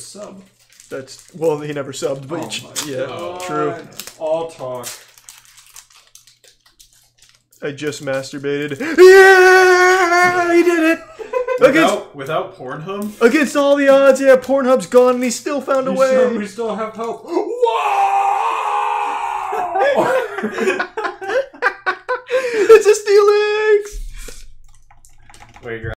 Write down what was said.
sub. That's well, he never subbed, but true. All talk. I just masturbated. Yeah, he did it. Without Pornhub? Against all the odds, yeah, Pornhub's gone and he still found a way. Sure we still have hope. Whoa! It's a Steelix! Wait, you're